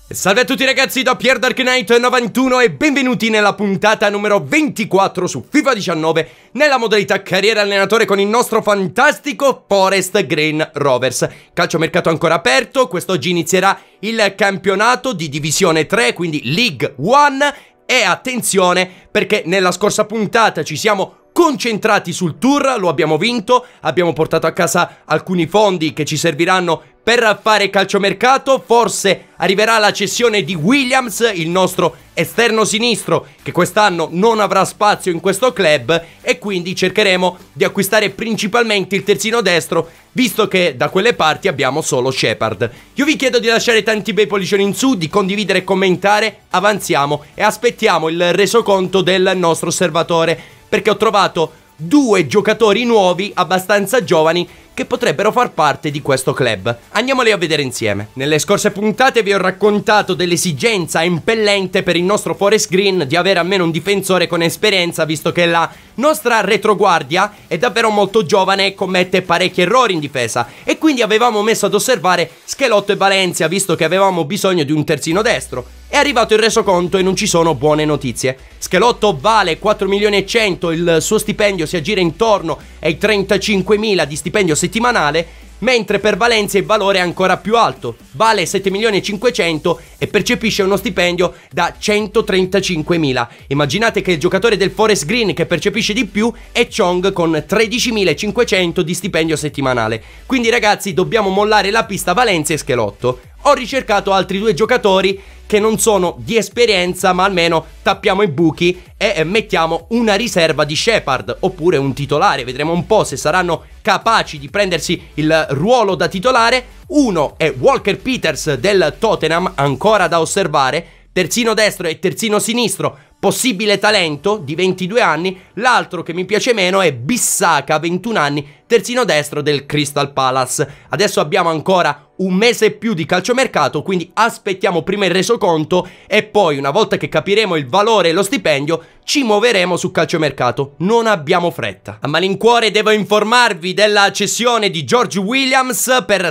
Salve a tutti ragazzi da PierDarkKnight91 e benvenuti nella puntata numero 24 su FIFA 19 nella modalità carriera allenatore con il nostro fantastico Forest Green Rovers. Calciomercato ancora aperto, quest'oggi inizierà il campionato di Divisione 3, quindi League 1, e attenzione perché nella scorsa puntata ci siamo concentrati sul tour, lo abbiamo vinto, abbiamo portato a casa alcuni fondi che ci serviranno per fare calciomercato. Forse arriverà la cessione di Williams, il nostro esterno sinistro, che quest'anno non avrà spazio in questo club, e quindi cercheremo di acquistare principalmente il terzino destro, visto che da quelle parti abbiamo solo Shepard. Io vi chiedo di lasciare tanti bei pollicioni in su, di condividere e commentare, avanziamo e aspettiamo il resoconto del nostro osservatore, perché ho trovato due giocatori nuovi abbastanza giovani che potrebbero far parte di questo club. Andiamoli a vedere insieme. Nelle scorse puntate vi ho raccontato dell'esigenza impellente per il nostro Forest Green di avere almeno un difensore con esperienza, visto che la nostra retroguardia è davvero molto giovane e commette parecchi errori in difesa, e quindi avevamo messo ad osservare Schelotto e Valencia, visto che avevamo bisogno di un terzino destro. È arrivato il resoconto e non ci sono buone notizie. Schelotto vale 4 milioni e 100, il suo stipendio si aggira intorno ai 35.000 di stipendio settimanale, mentre per Valencia il valore è ancora più alto, vale 7 milioni e 500 e percepisce uno stipendio da 135.000. Immaginate che il giocatore del Forest Green che percepisce di più è Chong con 13.500 di stipendio settimanale. Quindi ragazzi, dobbiamo mollare la pista Valencia e Schelotto. Ho ricercato altri due giocatori che non sono di esperienza, ma almeno tappiamo i buchi e mettiamo una riserva di Shepard oppure un titolare. Vedremo un po' se saranno capaci di prendersi il ruolo da titolare. Uno è Walker Peters del Tottenham, ancora da osservare, terzino destro e terzino sinistro, possibile talento, di 22 anni. L'altro che mi piace meno è Bissaka, 21 anni, terzino destro del Crystal Palace. Adesso abbiamo ancora un mese e più di calciomercato, quindi aspettiamo prima il resoconto e poi, una volta che capiremo il valore e lo stipendio, ci muoveremo su calciomercato. Non abbiamo fretta. A malincuore devo informarvi della cessione di George Williams per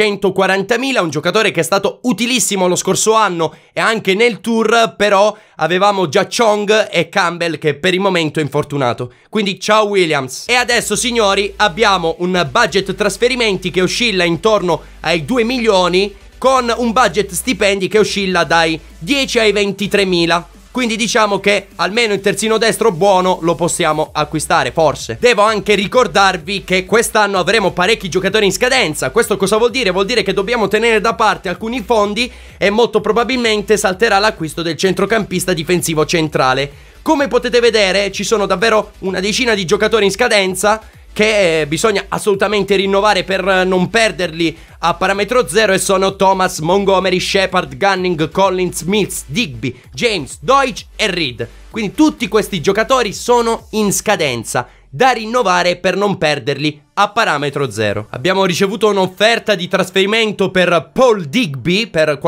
740.000, un giocatore che è stato utilissimo lo scorso anno e anche nel tour, però avevamo già Chong e Campbell che per il momento è infortunato. Quindi ciao Williams. E adesso signori abbiamo un budget trasferimenti che oscilla intorno ai 2 milioni, con un budget stipendi che oscilla dai 10 ai 23.000. Quindi diciamo che almeno il terzino destro buono lo possiamo acquistare, forse. Devo anche ricordarvi che quest'anno avremo parecchi giocatori in scadenza. Questo cosa vuol dire? Vuol dire che dobbiamo tenere da parte alcuni fondi e molto probabilmente salterà l'acquisto del centrocampista difensivo centrale. Come potete vedere ci sono davvero una decina di giocatori in scadenza che bisogna assolutamente rinnovare per non perderli a parametro zero, e sono Thomas, Montgomery, Shepard, Gunning, Collins, Mills, Digby, James, Deutsch e Reed. Quindi tutti questi giocatori sono in scadenza, da rinnovare per non perderli a parametro zero. Abbiamo ricevuto un'offerta di trasferimento per Paul Digby per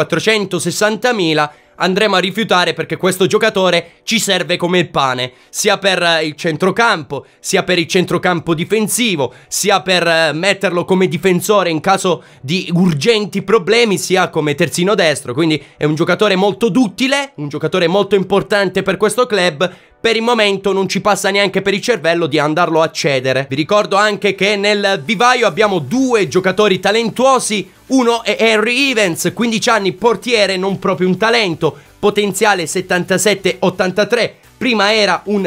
460.000. Andremo a rifiutare perché questo giocatore ci serve come il pane, sia per il centrocampo, sia per il centrocampo difensivo, sia per metterlo come difensore in caso di urgenti problemi, sia come terzino destro. Quindi è un giocatore molto duttile, un giocatore molto importante per questo club. Per il momento non ci passa neanche per il cervello di andarlo a cedere. Vi ricordo anche che nel vivaio abbiamo due giocatori talentuosi. Uno è Henry Evans, 15 anni, portiere, non proprio un talento, potenziale 77-83. Prima era un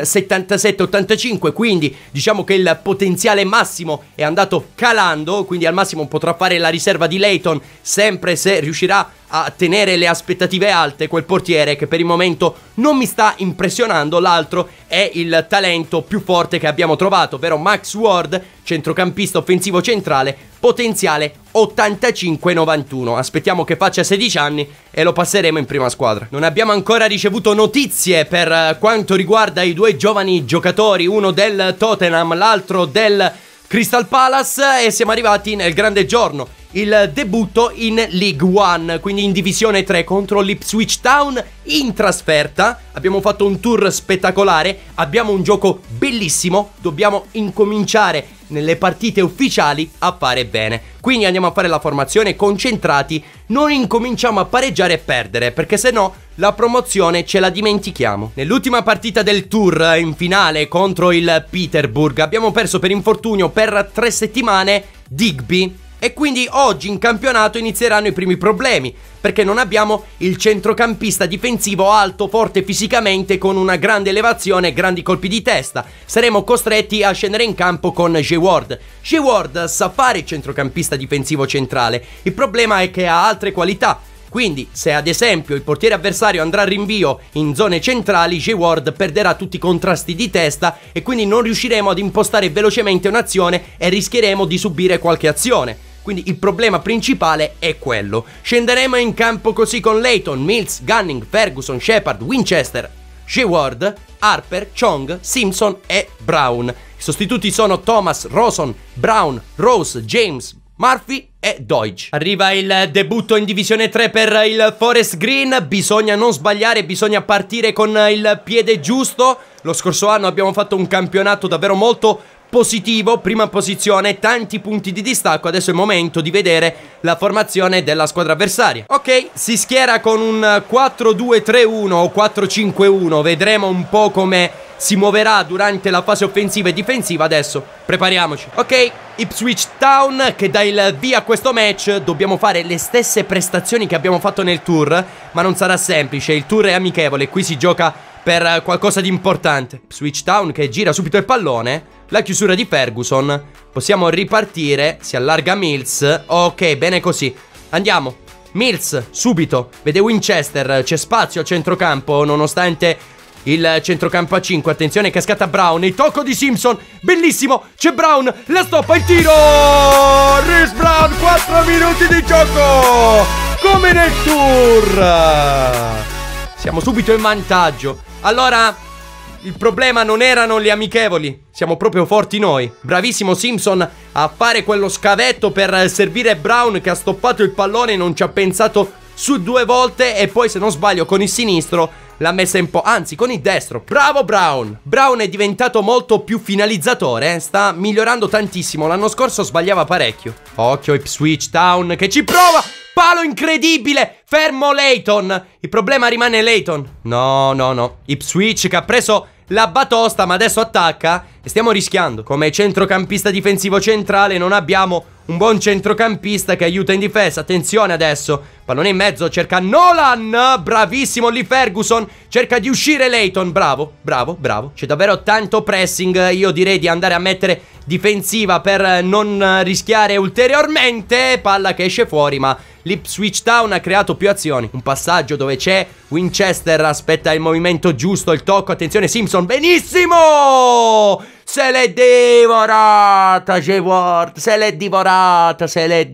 77-85, quindi diciamo che il potenziale massimo è andato calando, quindi al massimo potrà fare la riserva di Leighton, sempre se riuscirà a tenere le aspettative alte quel portiere che per il momento non mi sta impressionando. L'altro è il talento più forte che abbiamo trovato, ovvero Max Ward, centrocampista offensivo centrale, potenziale 85-91. Aspettiamo che faccia 16 anni e lo passeremo in prima squadra. Non abbiamo ancora ricevuto notizie per quanto riguarda i due giovani giocatori, uno del Tottenham, l'altro del Crystal Palace, e siamo arrivati nel grande giorno, il debutto in League 1, quindi in Divisione 3 contro l'Ipswich Town in trasferta. Abbiamo fatto un tour spettacolare, abbiamo un gioco bellissimo, dobbiamo incominciare nelle partite ufficiali a fare bene. Quindi andiamo a fare la formazione concentrati, non incominciamo a pareggiare e perdere, perché se no la promozione ce la dimentichiamo. Nell'ultima partita del tour in finale contro il Peterborough abbiamo perso per infortunio per 3 settimane Digby. E quindi oggi in campionato inizieranno i primi problemi, perché non abbiamo il centrocampista difensivo alto, forte fisicamente, con una grande elevazione e grandi colpi di testa. Saremo costretti a scendere in campo con Jay Ward. Jay Ward sa fare il centrocampista difensivo centrale, il problema è che ha altre qualità. Quindi se ad esempio il portiere avversario andrà a rinvio in zone centrali, Jay Ward perderà tutti i contrasti di testa e quindi non riusciremo ad impostare velocemente un'azione e rischieremo di subire qualche azione. Quindi il problema principale è quello. Scenderemo in campo così con Layton, Mills, Gunning, Ferguson, Shepard, Winchester, Jay Ward, Harper, Chong, Simpson e Brown. I sostituti sono Thomas, Rawson, Brown, Rose, James, Murphy e Deutsch. Arriva il debutto in Divisione 3 per il Forest Green. Bisogna non sbagliare, bisogna partire con il piede giusto. Lo scorso anno abbiamo fatto un campionato davvero molto positivo, prima posizione, tanti punti di distacco. Adesso è il momento di vedere la formazione della squadra avversaria. Ok, si schiera con un 4-2-3-1 o 4-5-1. Vedremo un po' come si muoverà durante la fase offensiva e difensiva. Adesso prepariamoci. Ok, Ipswich Town che dà il via a questo match. Dobbiamo fare le stesse prestazioni che abbiamo fatto nel tour, ma non sarà semplice. Il tour è amichevole, qui si gioca per qualcosa di importante. Ipswich Town che gira subito il pallone. La chiusura di Ferguson. Possiamo ripartire. Si allarga Mills. Ok, bene così. Andiamo. Mills, subito. Vede Winchester. C'è spazio a centrocampo nonostante il centrocampo a 5. Attenzione che scatta Brown. Il tocco di Simpson. Bellissimo. C'è Brown. La stoppa, il tiro. Reece Brown. 4 minuti di gioco. Come nel tour. Siamo subito in vantaggio. Allora, il problema non erano le amichevoli, siamo proprio forti noi. Bravissimo Simpson a fare quello scavetto per servire Brown, che ha stoppato il pallone e non ci ha pensato su 2 volte. E poi, se non sbaglio, con il sinistro l'ha messa un po', anzi con il destro. Bravo Brown. Brown è diventato molto più finalizzatore, sta migliorando tantissimo. L'anno scorso sbagliava parecchio. Occhio Ipswich Town che ci prova. Palo incredibile. Fermo Layton. Il problema rimane Layton. No. Ipswich che ha preso la batosta, ma adesso attacca e stiamo rischiando. Come centrocampista difensivo centrale non abbiamo un buon centrocampista che aiuta in difesa. Attenzione adesso. Pallone in mezzo, cerca Nolan. Bravissimo lì Ferguson. Cerca di uscire Layton. Bravo. C'è davvero tanto pressing. Io direi di andare a mettere difensiva per non rischiare ulteriormente. Palla che esce fuori, ma l'Ipswich Town ha creato più azioni. Un passaggio dove c'è Winchester. Aspetta il movimento giusto, il tocco. Attenzione Simpson. Benissimo. Se l'è divorata Jay Ward. Se l'è divorata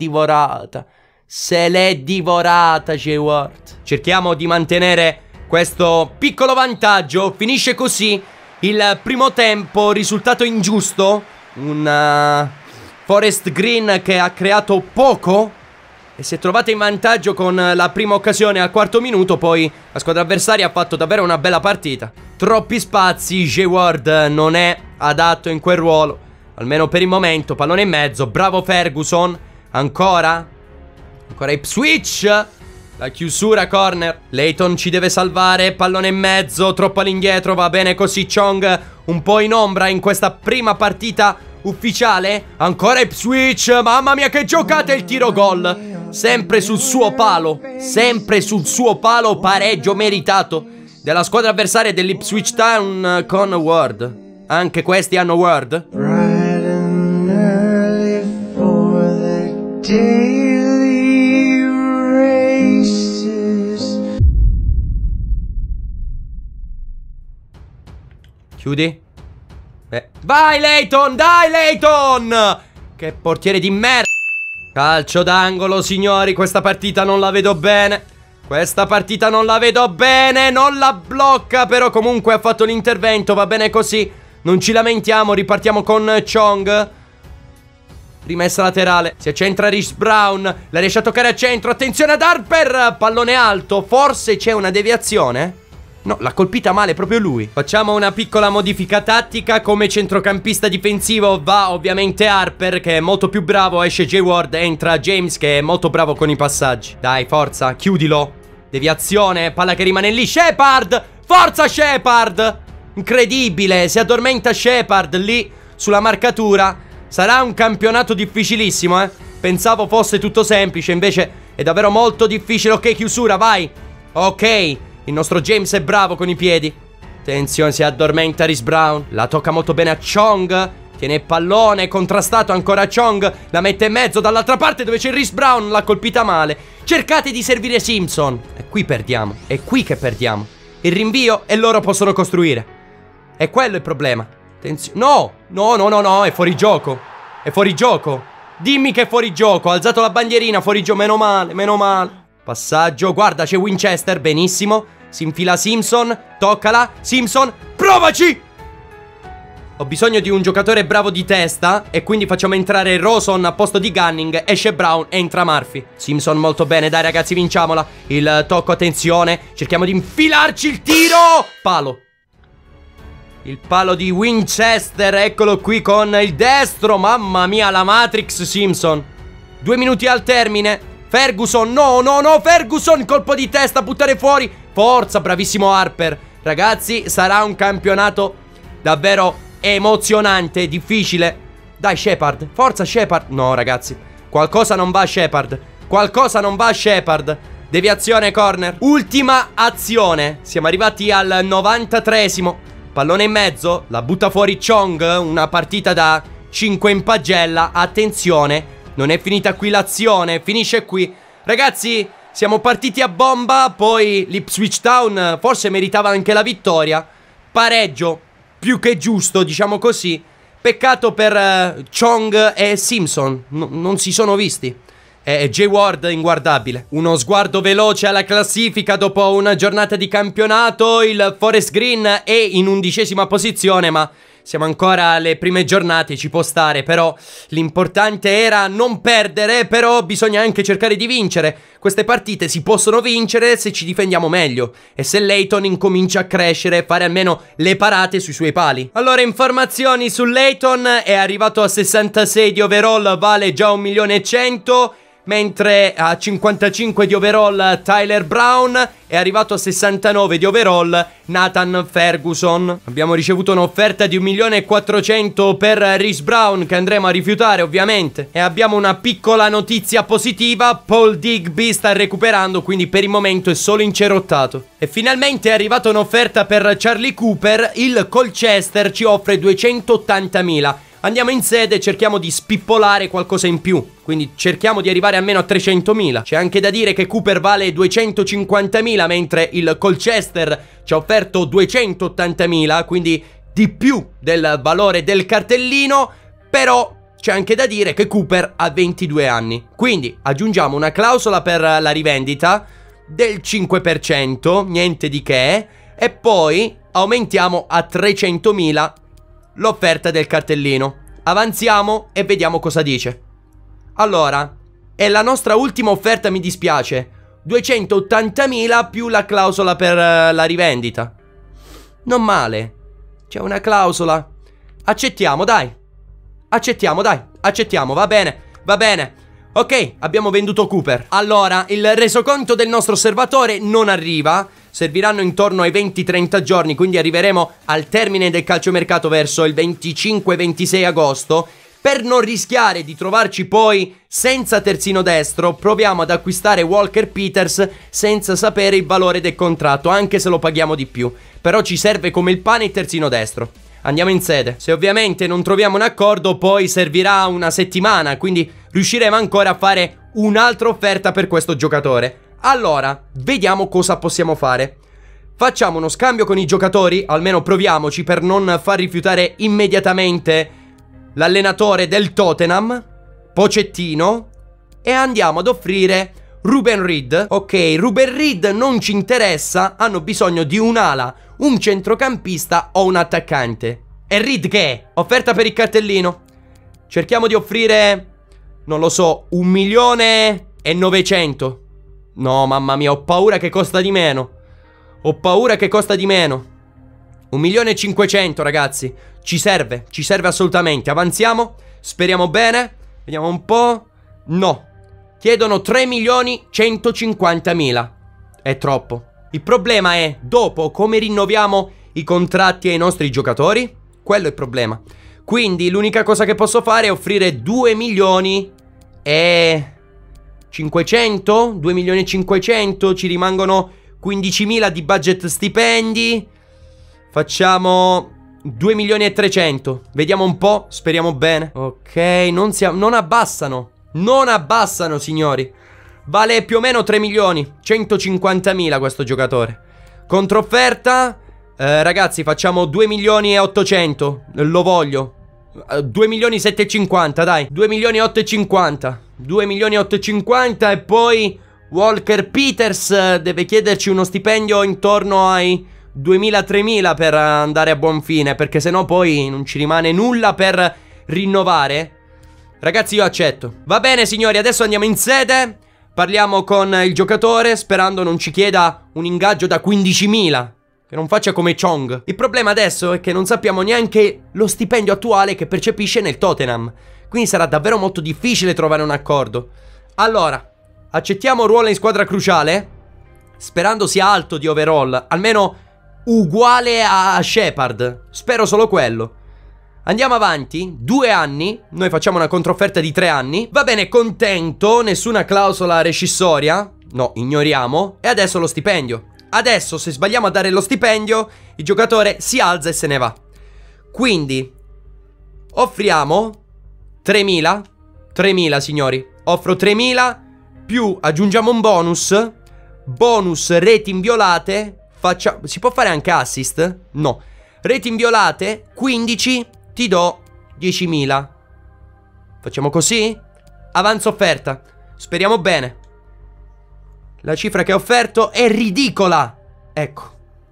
Jay Ward. Cerchiamo di mantenere questo piccolo vantaggio. Finisce così il primo tempo. Risultato ingiusto. Un Forest Green che ha creato poco e si è trovata in vantaggio con la prima occasione al 4° minuto. Poi la squadra avversaria ha fatto davvero una bella partita. Troppi spazi. Jay Ward non è adatto in quel ruolo, almeno per il momento. Pallone in mezzo. Bravo Ferguson. Ancora Ipswich. La chiusura corner. Layton ci deve salvare. Pallone in mezzo. Troppo all'indietro. Va bene così. Chong un po' in ombra in questa prima partita ufficiale. Ancora Ipswich. Mamma mia che giocata. Il tiro gol. Sempre sul suo palo. Pareggio meritato della squadra avversaria dell'Ipswich Town con Ward. Anche questi hanno Ward. Chiudi. Vai Layton, dai Layton. Che portiere di merda. Calcio d'angolo signori. Questa partita non la vedo bene. Non la blocca, però comunque ha fatto l'intervento. Va bene così. Non ci lamentiamo. Ripartiamo con Chong. Rimessa laterale. Si accentra Reece Brown. La riesce a toccare a centro. Attenzione ad Harper. Pallone alto. Forse c'è una deviazione. No, l'ha colpita male proprio lui. Facciamo una piccola modifica tattica. Come centrocampista difensivo va ovviamente Harper, che è molto più bravo. Esce Jay Ward, entra James, che è molto bravo con i passaggi. Dai, forza, chiudilo. Deviazione, palla che rimane lì. Shepard, forza Shepard. Incredibile, si addormenta Shepard lì sulla marcatura. Sarà un campionato difficilissimo, Pensavo fosse tutto semplice, invece è davvero molto difficile. Ok, chiusura, vai. Ok, il nostro James è bravo con i piedi. Attenzione, si addormenta Chris Brown. La tocca molto bene a Chong. Tiene il pallone, contrastato ancora Chong. La mette in mezzo dall'altra parte dove c'è Chris Brown. L'ha colpita male. Cercate di servire Simpson. E qui perdiamo. È qui che perdiamo. Il rinvio e loro possono costruire. E quello è il problema. Attenzione. No, no, no, no, no, è fuori gioco. È fuori gioco. Dimmi che è fuori gioco. Ha alzato la bandierina, fuori gioco. Meno male, meno male. Passaggio, guarda, c'è Winchester, benissimo. Si infila Simpson, toccala. Simpson, provaci! Ho bisogno di un giocatore bravo di testa e quindi facciamo entrare Rosen a posto di Gunning. Esce Brown, entra Murphy. Simpson molto bene, dai ragazzi, vinciamola. Il tocco, attenzione. Cerchiamo di infilarci il tiro. Palo. Il palo di Winchester, eccolo qui con il destro. Mamma mia, la Matrix Simpson. 2 minuti al termine. Ferguson, no, no, no, Ferguson, colpo di testa, buttare fuori. Forza, bravissimo Harper. Ragazzi, sarà un campionato davvero emozionante, difficile. Dai Shepard, forza Shepard. No ragazzi, qualcosa non va a Shepard. Qualcosa non va a Shepard. Deviazione corner. Ultima azione. Siamo arrivati al 93esimo. Pallone in mezzo, la butta fuori Chong. Una partita da 5 in pagella. Attenzione, non è finita qui l'azione, finisce qui. Ragazzi, siamo partiti a bomba. Poi l'Ipswich Town forse meritava anche la vittoria. Pareggio più che giusto, diciamo così. Peccato per Chong e Simpson, non si sono visti. E Jay Ward inguardabile. Uno sguardo veloce alla classifica dopo una giornata di campionato. Il Forest Green è in 11ª posizione, ma siamo ancora alle prime giornate, ci può stare. Però l'importante era non perdere. Però bisogna anche cercare di vincere. Queste partite si possono vincere se ci difendiamo meglio e se Layton incomincia a crescere e fare almeno le parate sui suoi pali. Allora, informazioni su Layton: è arrivato a 66 di overall, vale già 1.100.000. Mentre a 55 di overall Tyler Brown, è arrivato a 69 di overall Nathan Ferguson. Abbiamo ricevuto un'offerta di 1.400.000 per Chris Brown, che andremo a rifiutare ovviamente. E abbiamo una piccola notizia positiva: Paul Digby sta recuperando, quindi per il momento è solo incerottato. E finalmente è arrivata un'offerta per Charlie Cooper. Il Colchester ci offre 280.000. Andiamo in sede e cerchiamo di spippolare qualcosa in più. Quindi cerchiamo di arrivare almeno a 300.000. C'è anche da dire che Cooper vale 250.000, mentre il Colchester ci ha offerto 280.000, quindi di più del valore del cartellino. Però c'è anche da dire che Cooper ha 22 anni. Quindi aggiungiamo una clausola per la rivendita del 5%, niente di che. E poi aumentiamo a 300.000 l'offerta del cartellino. Avanziamo e vediamo cosa dice. Allora, è la nostra ultima offerta, mi dispiace. 280.000 più la clausola per la rivendita. Non male. C'è una clausola. Accettiamo, dai. Accettiamo, dai. Accettiamo, va bene. Va bene. Ok, abbiamo venduto Cooper. Allora, il resoconto del nostro osservatore non arriva. Serviranno intorno ai 20-30 giorni, quindi arriveremo al termine del calciomercato verso il 25-26 agosto. Per non rischiare di trovarci poi senza terzino destro, proviamo ad acquistare Walker Peters senza sapere il valore del contratto, anche se lo paghiamo di più. Però ci serve come il pane il terzino destro. Andiamo in sede. Se ovviamente non troviamo un accordo, poi servirà una settimana, quindi riusciremo ancora a fare un'altra offerta per questo giocatore. Allora, vediamo cosa possiamo fare. Facciamo uno scambio con i giocatori, almeno proviamoci per non far rifiutare immediatamente l'allenatore del Tottenham, Pochettino, e andiamo ad offrire Ruben Reed. Ok, Ruben Reed non ci interessa, hanno bisogno di un'ala, un centrocampista o un attaccante. E Reed che è? Offerta per il cartellino. Cerchiamo di offrire, non lo so, 1.900.000. No, mamma mia, ho paura che costa di meno. Ho paura che costa di meno. 1.500.000, ragazzi. Ci serve assolutamente. Avanziamo, speriamo bene. Vediamo un po'. No, chiedono 3.150.000. È troppo. Il problema è, dopo, come rinnoviamo i contratti ai nostri giocatori? Quello è il problema. Quindi l'unica cosa che posso fare è offrire 2.500.000. 2.500.000. Ci rimangono 15.000 di budget stipendi. Facciamo 2.300.000. Vediamo un po', speriamo bene. Ok, non abbassano. Non abbassano, signori. Vale più o meno 3.150.000 questo giocatore. Controfferta, ragazzi, facciamo 2.800.000. Lo voglio. 2.750.000, dai. 2.850.000. 2.850.000. E poi Walker Peters deve chiederci uno stipendio intorno ai 2.000-3.000 per andare a buon fine, perché sennò poi non ci rimane nulla per rinnovare. Ragazzi, io accetto. Va bene, signori, adesso andiamo in sede. Parliamo con il giocatore, sperando non ci chieda un ingaggio da 15.000. Che non faccia come Chong. Il problema adesso è che non sappiamo neanche lo stipendio attuale che percepisce nel Tottenham. Quindi sarà davvero molto difficile trovare un accordo. Allora, accettiamo ruolo in squadra cruciale, sperando sia alto di overall, almeno uguale a Shepard. Spero solo quello. Andiamo avanti, 2 anni. Noi facciamo una controfferta di 3 anni. Va bene, contento, nessuna clausola rescissoria. No, ignoriamo. E adesso lo stipendio. Adesso, se sbagliamo a dare lo stipendio, il giocatore si alza e se ne va. Quindi offriamo 3.000. 3.000, signori. Offro 3.000, più aggiungiamo un bonus. Bonus reti inviolate. Si può fare anche assist? No. Reti inviolate 15, ti do 10.000. Facciamo così? Avanzo offerta. Speriamo bene. La cifra che ho offerto è ridicola. Ecco.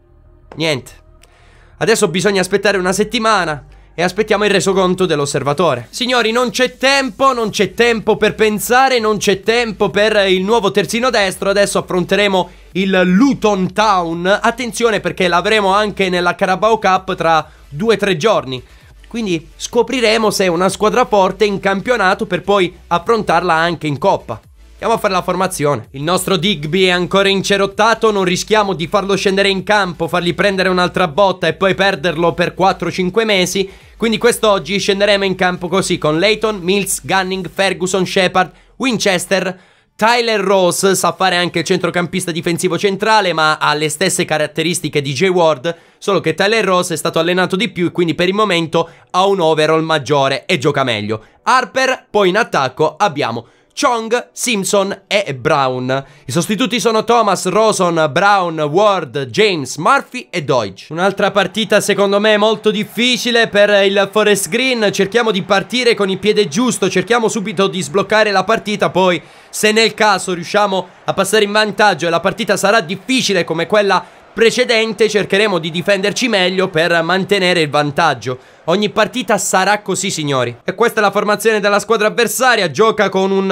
Niente. Adesso bisogna aspettare una settimana e aspettiamo il resoconto dell'osservatore. Signori, non c'è tempo per pensare, non c'è tempo per il nuovo terzino destro. Adesso affronteremo il Luton Town. Attenzione, perché l'avremo anche nella Carabao Cup tra 2-3 giorni. Quindi scopriremo se è una squadra forte in campionato per poi affrontarla anche in Coppa. Andiamo a fare la formazione. Il nostro Digby è ancora incerottato. Non rischiamo di farlo scendere in campo, fargli prendere un'altra botta e poi perderlo per 4-5 mesi. Quindi quest'oggi scenderemo in campo così, con Leighton, Mills, Gunning, Ferguson, Shepard, Winchester. Tyler Rose sa fare anche il centrocampista difensivo centrale, ma ha le stesse caratteristiche di Jay Ward, solo che Tyler Rose è stato allenato di più e quindi per il momento ha un overall maggiore e gioca meglio. Harper, poi in attacco abbiamo Chong, Simpson e Brown. I sostituti sono Thomas, Rawson, Brown, Ward, James, Murphy e Deutsch. Un'altra partita secondo me molto difficile per il Forest Green. Cerchiamo di partire con il piede giusto, cerchiamo subito di sbloccare la partita. Poi se nel caso riusciamo a passare in vantaggio e la partita sarà difficile come quella precedente, cercheremo di difenderci meglio per mantenere il vantaggio. Ogni partita sarà così, signori. E questa è la formazione della squadra avversaria. Gioca con un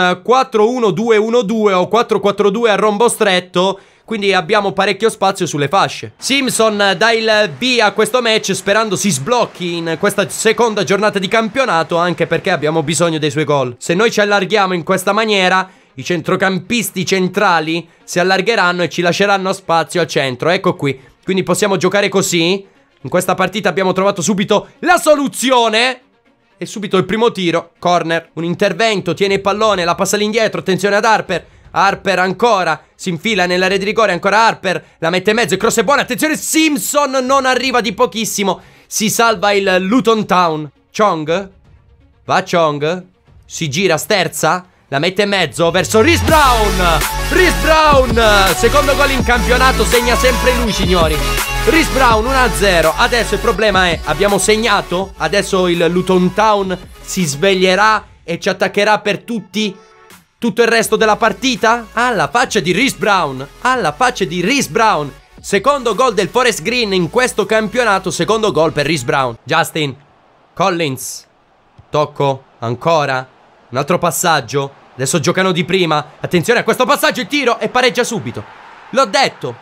4-1-2-1-2 o 4-4-2 a rombo stretto, quindi abbiamo parecchio spazio sulle fasce. Simpson dà il via a questo match sperando si sblocchi in questa seconda giornata di campionato, anche perché abbiamo bisogno dei suoi gol. Se noi ci allarghiamo in questa maniera, i centrocampisti centrali si allargheranno e ci lasceranno spazio al centro. Ecco qui. Quindi possiamo giocare così. In questa partita abbiamo trovato subito la soluzione. E subito il primo tiro. Corner. Un intervento. Tiene il pallone. La passa all'indietro. Attenzione ad Harper. Harper ancora. Si infila nell'area di rigore. Ancora Harper. La mette in mezzo. Il cross è buono. Attenzione. Simpson non arriva di pochissimo. Si salva il Luton Town. Chong. Va Chong. Si gira. Sterza. La mette in mezzo verso Reece Brown. Reece Brown, secondo gol in campionato, segna sempre lui, signori. Reece Brown 1-0. Adesso il problema è, abbiamo segnato. Adesso il Luton Town si sveglierà e ci attaccherà per tutto il resto della partita. Alla faccia di Reece Brown. Alla faccia di Reece Brown. Secondo gol del Forest Green in questo campionato. Secondo gol per Reece Brown. Justin Collins. Tocco ancora. Un altro passaggio. Adesso giocano di prima. Attenzione a questo passaggio, il tiro e pareggia subito. L'ho detto.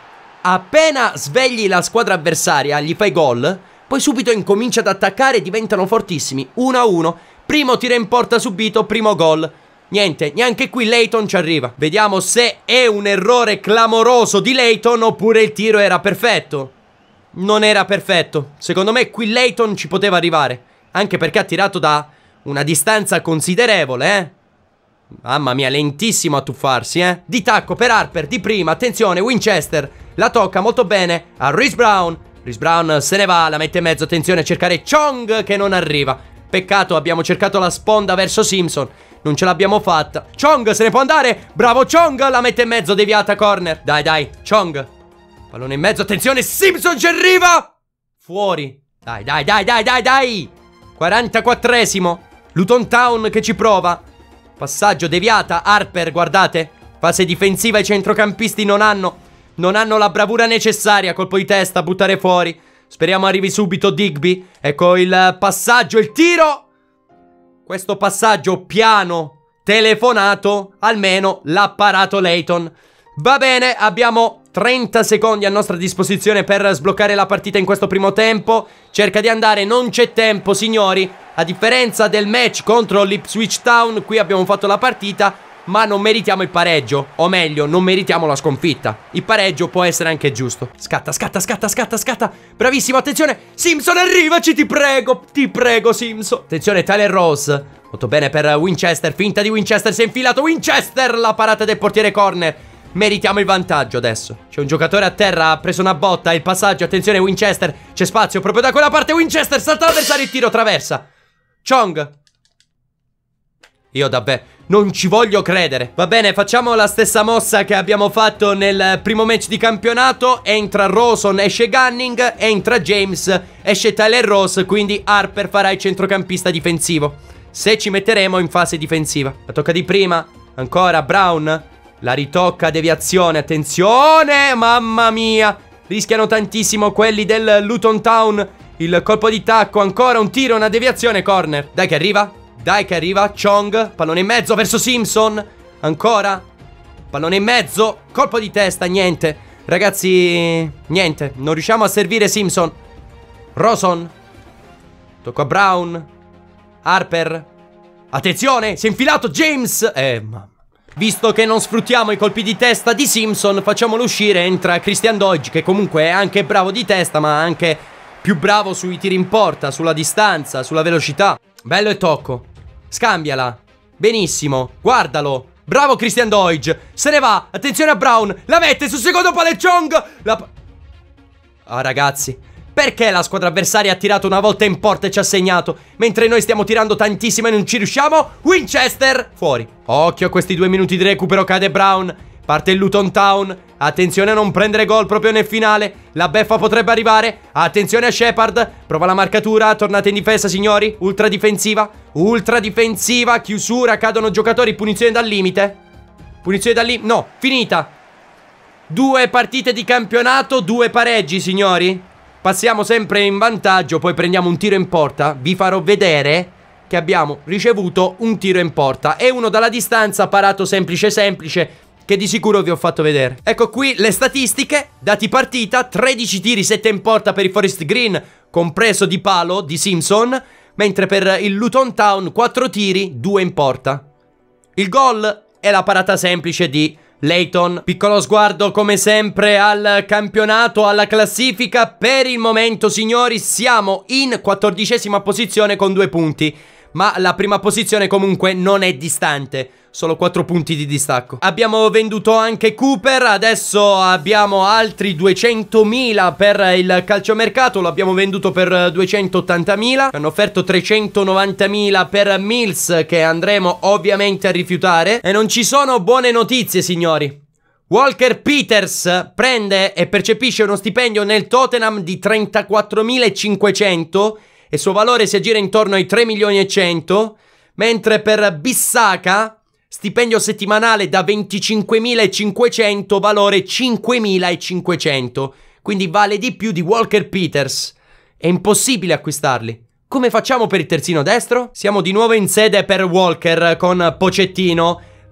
appena svegli la squadra avversaria, gli fai gol, poi subito incomincia ad attaccare e diventano fortissimi. 1-1, primo tiro in porta subito, primo gol. Niente, neanche qui Layton ci arriva. Vediamo se è un errore clamoroso di Layton oppure il tiro era perfetto. Non era perfetto. Secondo me qui Layton ci poteva arrivare, anche perché ha tirato da una distanza considerevole, eh. Mamma mia, lentissimo a tuffarsi, Di tacco per Harper, di prima, attenzione, Winchester la tocca molto bene a Reese Brown. Reese Brown se ne va, la mette in mezzo, attenzione a cercare Chong che non arriva. Peccato, abbiamo cercato la sponda verso Simpson, non ce l'abbiamo fatta. Chong se ne può andare, bravo Chong, la mette in mezzo, deviata corner. Dai, dai, Chong, pallone in mezzo, attenzione, Simpson ci arriva. Fuori, dai, dai, dai, dai, dai, dai. 44esimo, Luton Town che ci prova. Passaggio, deviata, Harper, guardate. Fase difensiva, i centrocampisti non hanno la bravura necessaria. Colpo di testa, buttare fuori. Speriamo arrivi subito Digby. Ecco il passaggio, il tiro. Questo passaggio piano, telefonato, almeno l'ha parato Layton. Va bene, abbiamo 30 secondi a nostra disposizione per sbloccare la partita in questo primo tempo. Cerca di andare, non c'è tempo signori. A differenza del match contro l'Ipswich Town, qui abbiamo fatto la partita, ma non meritiamo il pareggio. O meglio, non meritiamo la sconfitta. Il pareggio può essere anche giusto. Scatta, scatta, scatta, scatta, scatta. Bravissimo, attenzione. Simpson, arrivaci, ti prego Simpson. Attenzione, Tyler Rose. Molto bene per Winchester, finta di Winchester, si è infilato Winchester, la parata del portiere corner. Meritiamo il vantaggio adesso. C'è un giocatore a terra, ha preso una botta, il passaggio, attenzione Winchester. C'è spazio proprio da quella parte, Winchester, salta l'avversario, il tiro, traversa. Chong. Io davvero non ci voglio credere. Va bene, facciamo la stessa mossa che abbiamo fatto nel primo match di campionato. Entra Rawson, esce Gunning. Entra James, esce Tyler Rose. Quindi Harper farà il centrocampista difensivo, se ci metteremo in fase difensiva. La tocca di prima, ancora Brown. La ritocca, deviazione, attenzione, mamma mia. Rischiano tantissimo quelli del Luton Town. Il colpo di tacco, ancora un tiro, una deviazione, corner. Dai che arriva, Chong, pallone in mezzo verso Simpson. Ancora, pallone in mezzo, colpo di testa, niente. Ragazzi, niente, non riusciamo a servire Simpson. Rawson, tocco a Brown. Harper, attenzione, si è infilato James. Mamma. Visto che non sfruttiamo i colpi di testa di Simpson, facciamolo uscire, entra Christian Doidge, che comunque è anche bravo di testa, ma anche più bravo sui tiri in porta, sulla distanza, sulla velocità. Bello e tocco. Scambiala. Benissimo, guardalo. Bravo Christian Doidge. Se ne va, attenzione a Brown. La mette sul secondo palo Chong. Ragazzi, perché la squadra avversaria ha tirato una volta in porta e ci ha segnato, mentre noi stiamo tirando tantissimo e non ci riusciamo? Winchester, fuori. Occhio a questi 2 minuti di recupero, cade Brown. Parte il Luton Town. Attenzione a non prendere gol proprio nel finale. La beffa potrebbe arrivare. Attenzione a Shepard. Prova la marcatura. Tornate in difesa signori. Ultra difensiva. Ultra difensiva. Chiusura. Cadono giocatori. Punizione dal limite. Punizione dal limite. No, finita. 2 partite di campionato, 2 pareggi signori. Passiamo sempre in vantaggio. Poi prendiamo un tiro in porta. Vi farò vedere che abbiamo ricevuto un tiro in porta e uno dalla distanza, parato semplice semplice, che di sicuro vi ho fatto vedere. Ecco qui le statistiche, dati partita: 13 tiri, 7 in porta per il Forest Green, compreso di palo di Simpson, mentre per il Luton Town 4 tiri, 2 in porta. Il gol è la parata semplice di Layton. Piccolo sguardo come sempre al campionato, alla classifica. Per il momento signori siamo in 14ª posizione con 2 punti, ma la prima posizione comunque non è distante, solo 4 punti di distacco. Abbiamo venduto anche Cooper, adesso abbiamo altri 200.000 per il calciomercato, lo abbiamo venduto per 280.000. Hanno offerto 390.000 per Mills, che andremo ovviamente a rifiutare. E non ci sono buone notizie signori. Walker Peters prende e percepisce uno stipendio nel Tottenham di 34.500 e il suo valore si aggira intorno ai 3.100.000, mentre per Bissaka stipendio settimanale da 25.500, valore 5.500, quindi vale di più di Walker Peters. È impossibile acquistarli. Come facciamo per il terzino destro? Siamo di nuovo in sede per Walker con Pochettino.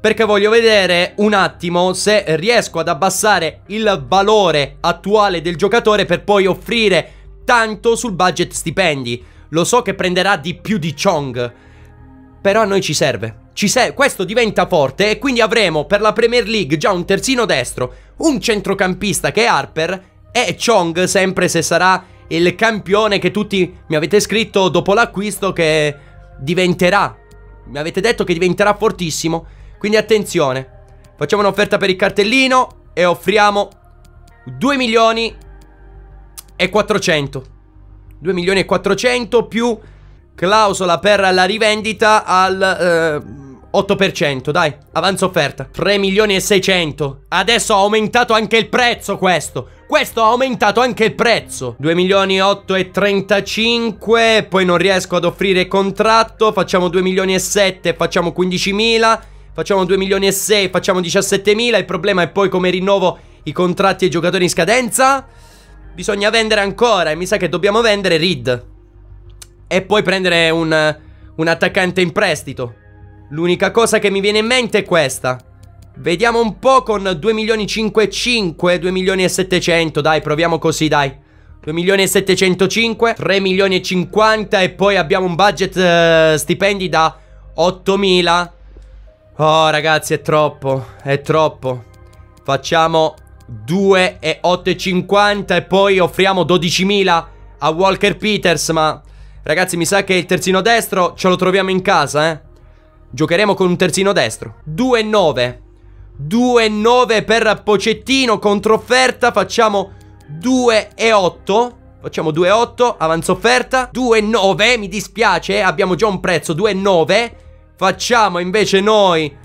perché voglio vedere un attimo se riesco ad abbassare il valore attuale del giocatore per poi offrire tanto sul budget stipendi. Lo so che prenderà di più di Chong, però a noi ci serve. Questo diventa forte e quindi avremo per la Premier League già un terzino destro, un centrocampista che è Harper e Chong, sempre se sarà il campione che tutti mi avete scritto dopo l'acquisto che diventerà. Mi avete detto che diventerà fortissimo. Quindi attenzione, facciamo un'offerta per il cartellino e offriamo 2 milioni e 400. 2 milioni e 400 più clausola per la rivendita al 8%, dai, avanza offerta. 3 milioni e 600. Adesso ha aumentato anche il prezzo questo. Questo ha aumentato anche il prezzo. 2 milioni 8 e 35. Poi non riesco ad offrire contratto. Facciamo 2 milioni e 7, facciamo 15.000. Facciamo 2 milioni e 6, facciamo 17.000. Il problema è poi come rinnovo i contratti ai giocatori in scadenza. Bisogna vendere ancora e mi sa che dobbiamo vendere Reed e poi prendere un attaccante in prestito. L'unica cosa che mi viene in mente è questa. Vediamo un po' con 2 milioni 5,5, 2 milioni e 700, dai, proviamo così, dai. 2 milioni e 705, 3 milioni e 50 e poi abbiamo un budget stipendi da 8.000. Oh ragazzi, è troppo, è troppo. Facciamo 2 e 8,50 e poi offriamo 12.000 a Walker Peters. Ma ragazzi, mi sa che il terzino destro ce lo troviamo in casa, eh. Giocheremo con un terzino destro. 2,9. 2,9 per Pochettino, controfferta. Facciamo 2,8. Facciamo 2,8, avanza offerta. 2,9, mi dispiace, abbiamo già un prezzo, 2,9. Facciamo invece noi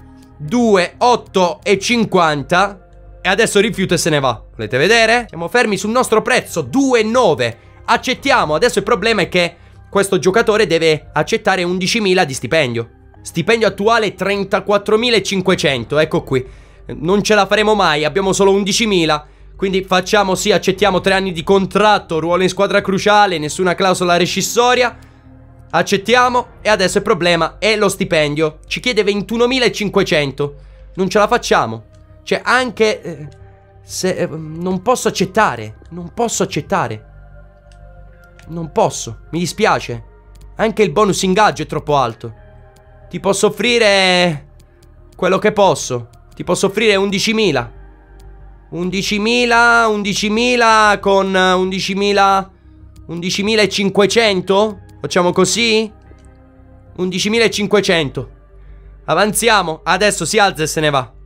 2,8,50 e adesso rifiuto e se ne va. Volete vedere? Siamo fermi sul nostro prezzo, 2,9. Accettiamo. Adesso il problema è che questo giocatore deve accettare 11.000 di stipendio. Stipendio attuale 34.500. Ecco qui. Non ce la faremo mai, abbiamo solo 11.000. Quindi facciamo, sì, accettiamo 3 anni di contratto, ruolo in squadra cruciale, nessuna clausola rescissoria. Accettiamo. E adesso il problema è lo stipendio. Ci chiede 21.500. Non ce la facciamo. Cioè anche se non posso accettare. Non posso accettare. Non posso, mi dispiace. Anche il bonus ingaggio è troppo alto. Ti posso offrire quello che posso. Ti posso offrire 11.000. 11.000 con 11.500. Facciamo così? 11.500. Avanziamo. Adesso si alza e se ne va.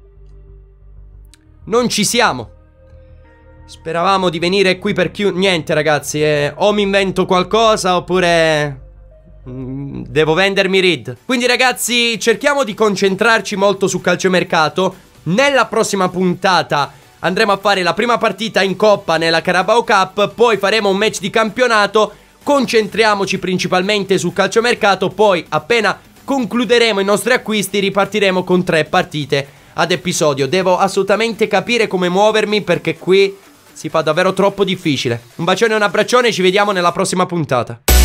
Non ci siamo. Speravamo di venire qui per niente ragazzi. O mi invento qualcosa oppure devo vendermi Reed. Quindi ragazzi, cerchiamo di concentrarci molto su calciomercato. Nella prossima puntata andremo a fare la prima partita in Coppa nella Carabao Cup. Poi faremo un match di campionato. Concentriamoci principalmente sul calciomercato. Poi appena concluderemo i nostri acquisti ripartiremo con 3 partite ad episodio. Devo assolutamente capire come muovermi perché qui si fa davvero troppo difficile. Un bacione e un abbraccione, ci vediamo nella prossima puntata.